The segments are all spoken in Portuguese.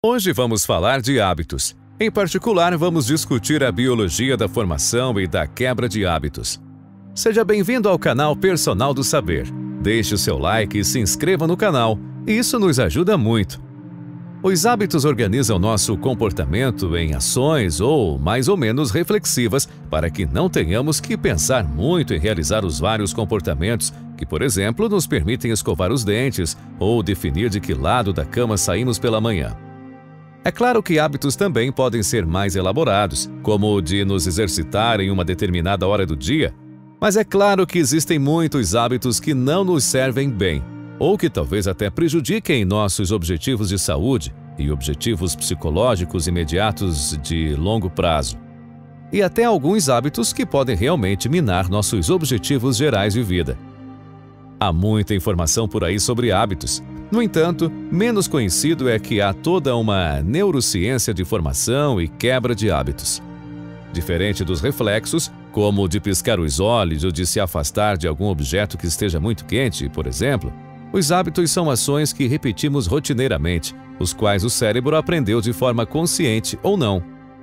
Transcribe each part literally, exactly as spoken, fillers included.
Hoje vamos falar de hábitos. Em particular, vamos discutir a biologia da formação e da quebra de hábitos. Seja bem-vindo ao canal Personal do Saber. Deixe o seu like e se inscreva no canal. Isso nos ajuda muito. Os hábitos organizam nosso comportamento em ações ou mais ou menos reflexivas para que não tenhamos que pensar muito em realizar os vários comportamentos que, por exemplo, nos permitem escovar os dentes ou definir de que lado da cama saímos pela manhã. É claro que hábitos também podem ser mais elaborados, como o de nos exercitar em uma determinada hora do dia, mas é claro que existem muitos hábitos que não nos servem bem, ou que talvez até prejudiquem nossos objetivos de saúde e objetivos psicológicos imediatos de longo prazo. E até alguns hábitos que podem realmente minar nossos objetivos gerais de vida. Há muita informação por aí sobre hábitos. No entanto, menos conhecido é que há toda uma neurociência de formação e quebra de hábitos. Diferente dos reflexos, como o de piscar os olhos ou de se afastar de algum objeto que esteja muito quente, por exemplo, os hábitos são ações que repetimos rotineiramente, os quais o cérebro aprendeu de forma consciente ou não.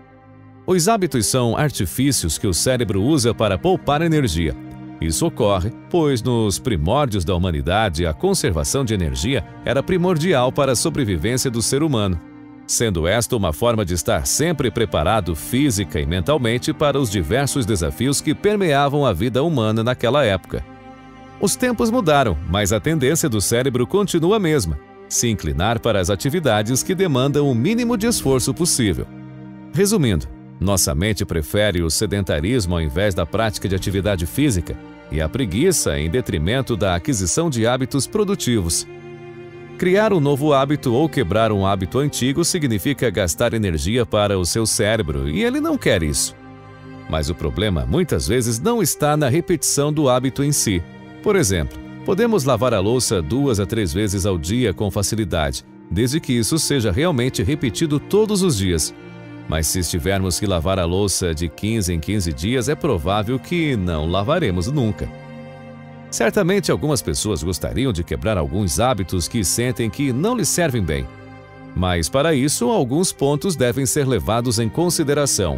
Os hábitos são artifícios que o cérebro usa para poupar energia. Isso ocorre, pois nos primórdios da humanidade a conservação de energia era primordial para a sobrevivência do ser humano, sendo esta uma forma de estar sempre preparado física e mentalmente para os diversos desafios que permeavam a vida humana naquela época. Os tempos mudaram, mas a tendência do cérebro continua a mesma, se inclinar para as atividades que demandam o mínimo de esforço possível. Resumindo, nossa mente prefere o sedentarismo ao invés da prática de atividade física e a preguiça em detrimento da aquisição de hábitos produtivos. Criar um novo hábito ou quebrar um hábito antigo significa gastar energia para o seu cérebro e ele não quer isso. Mas o problema muitas vezes não está na repetição do hábito em si. Por exemplo, podemos lavar a louça duas a três vezes ao dia com facilidade, desde que isso seja realmente repetido todos os dias. Mas se estivermos que lavar a louça de quinze em quinze dias, é provável que não lavaremos nunca. Certamente algumas pessoas gostariam de quebrar alguns hábitos que sentem que não lhes servem bem. Mas para isso, alguns pontos devem ser levados em consideração.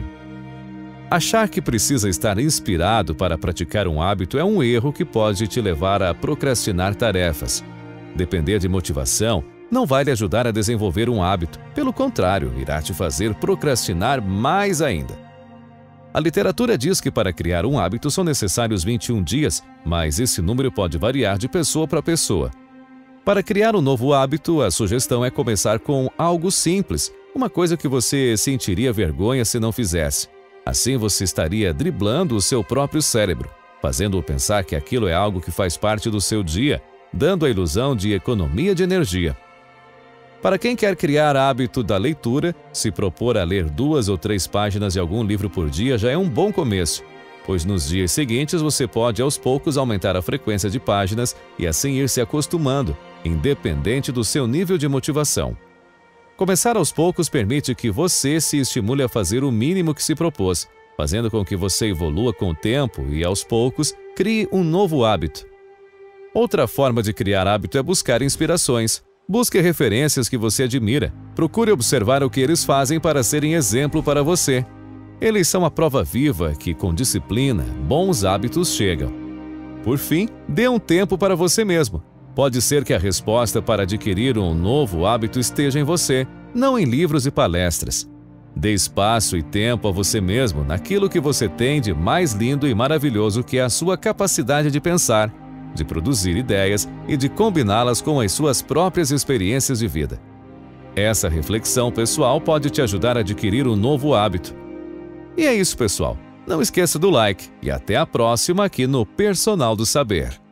Achar que precisa estar inspirado para praticar um hábito é um erro que pode te levar a procrastinar tarefas. Depender de motivação não vai lhe ajudar a desenvolver um hábito, pelo contrário, irá te fazer procrastinar mais ainda. A literatura diz que para criar um hábito são necessários vinte e um dias, mas esse número pode variar de pessoa para pessoa. Para criar um novo hábito, a sugestão é começar com algo simples, uma coisa que você sentiria vergonha se não fizesse. Assim você estaria driblando o seu próprio cérebro, fazendo-o pensar que aquilo é algo que faz parte do seu dia, dando a ilusão de economia de energia. Para quem quer criar hábito da leitura, se propor a ler duas ou três páginas de algum livro por dia já é um bom começo, pois nos dias seguintes você pode aos poucos aumentar a frequência de páginas e assim ir se acostumando, independente do seu nível de motivação. Começar aos poucos permite que você se estimule a fazer o mínimo que se propôs, fazendo com que você evolua com o tempo e, aos poucos, crie um novo hábito. Outra forma de criar hábito é buscar inspirações. Busque referências que você admira. Procure observar o que eles fazem para serem exemplo para você. Eles são a prova viva que, com disciplina, bons hábitos chegam. Por fim, dê um tempo para você mesmo. Pode ser que a resposta para adquirir um novo hábito esteja em você, não em livros e palestras. Dê espaço e tempo a você mesmo naquilo que você tem de mais lindo e maravilhoso, que é a sua capacidade de pensar, de produzir ideias e de combiná-las com as suas próprias experiências de vida. Essa reflexão pessoal pode te ajudar a adquirir um novo hábito. E é isso, pessoal. Não esqueça do like e até a próxima aqui no Personal do Saber.